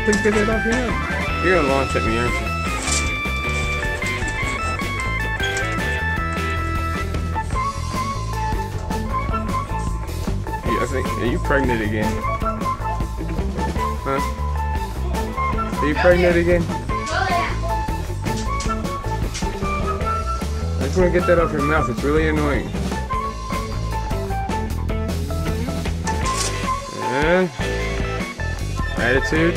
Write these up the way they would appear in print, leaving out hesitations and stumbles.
please get that off your nose. You're gonna launch at me, aren't you? I think, are you pregnant again? Huh? Are you pregnant again? I just want to get that off your mouth. It's really annoying. Attitude.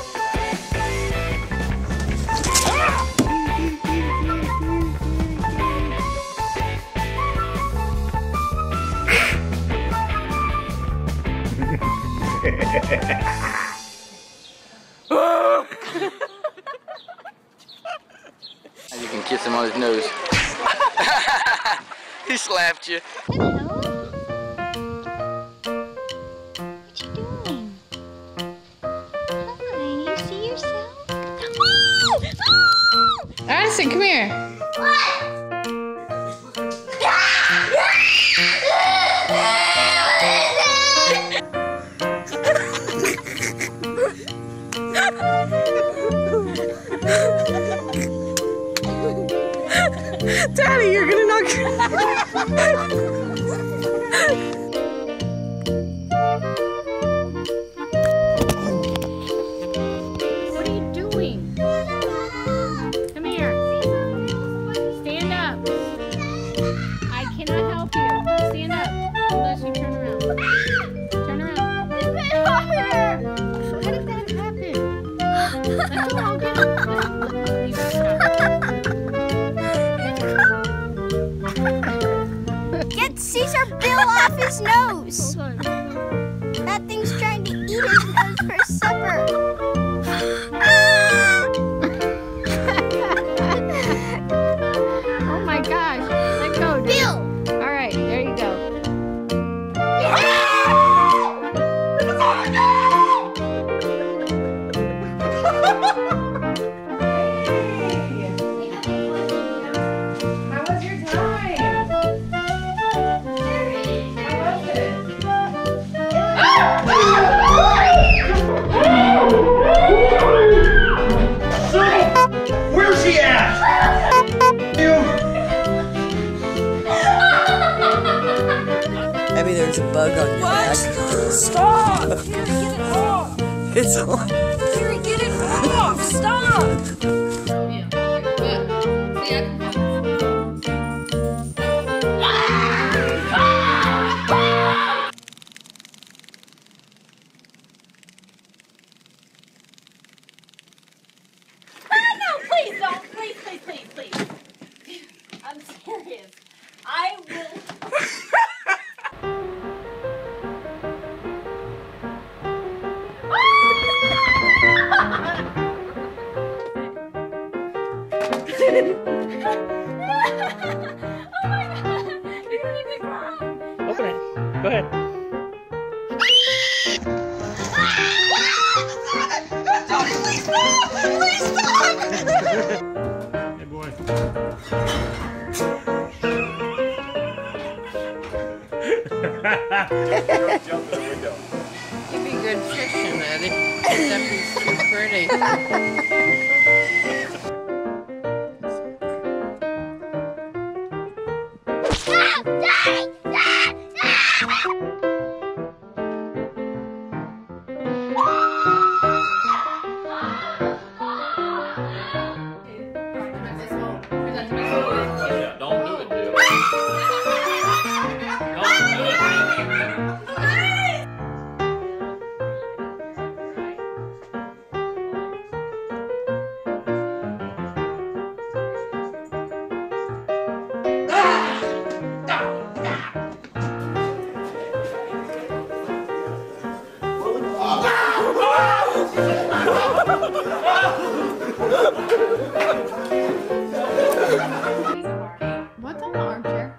You can kiss him on his nose. He slapped you. Hello. What you doing? Hi, you see yourself? Addison, come here. Daddy, you're gonna knock. What are you doing? Come here. Stand up. I cannot help you. Stand up. Unless you turn around. Turn around. How did that happen? Let's all get up. Get Caesar Bill off his nose. That thing's trying to eat his nose for supper. Oh my gosh. Let go, dude. Bill! All right, there you go. How was your time? How was it? Where's she at? Maybe there's a bug on your back. Stop! Here, get it off! It's on. Here, get it off! Stop! No, please don't. Please, please, please, please. I'm serious. I will. Oh my god. You don't need to cry. Open it. Go ahead. Tony, please stop! Please stop! Hey, boy. Jump in the window. You'd be good fishing at it. Except he's too pretty. Yeah, don't do it, dude. Don't do it. What's on the armchair?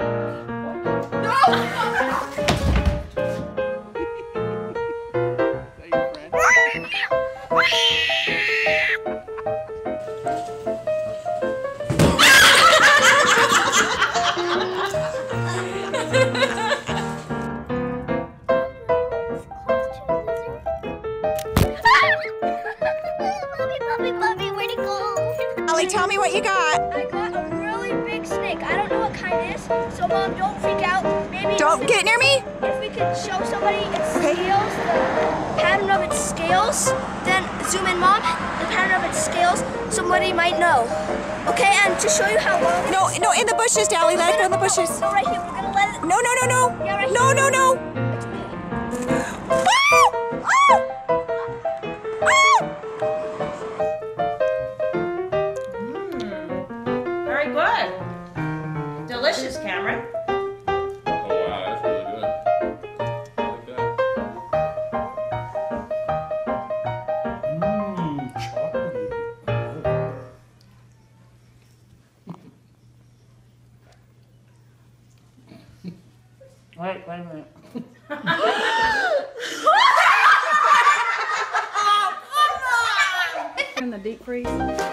Don't get near me. If we could show somebody its scales, the pattern of its scales, then zoom in, Mom, the pattern of its scales, somebody might know. Okay, and to show you how long it is. No, in the bushes, Dally. Let it go in the bushes. No, right here, we're gonna let it. No. Yeah, right No. Very good. Delicious, Cameron. Oh wow, that's really good. I like that. Chocolatey. Wait a minute. In the deep freeze.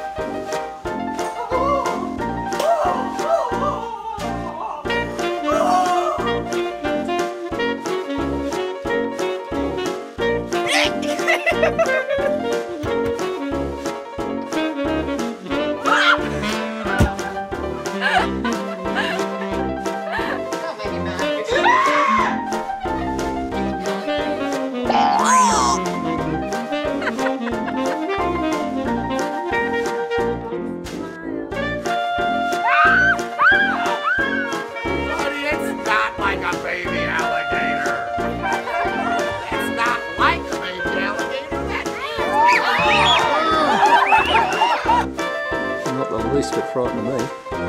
Not the least bit frightened of me.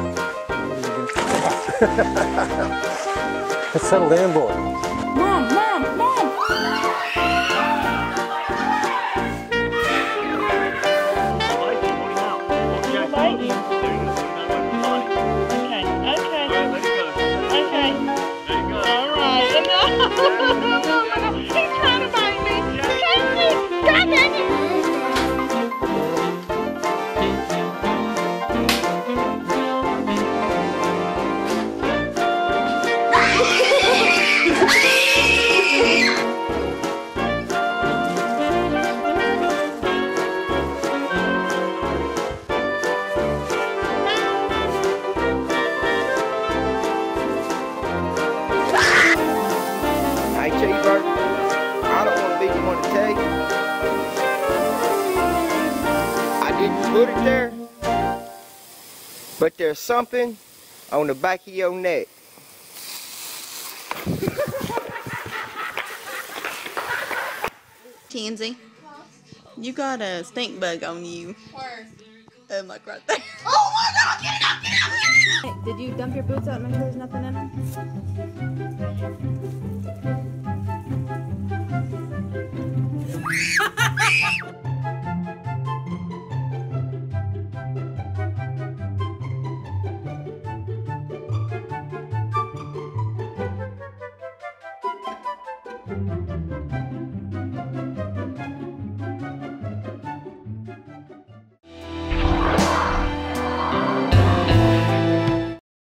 Settle down, boy. Mom! Hey, Cheeseburger, I don't want to be the one to tell you. I didn't put it there, but there's something on the back of your neck. Tansy, you got a stink bug on you. Where? Like right there. Oh my God! Get it up! Get it up! Hey, did you dump your boots out and make sure there's nothing in them?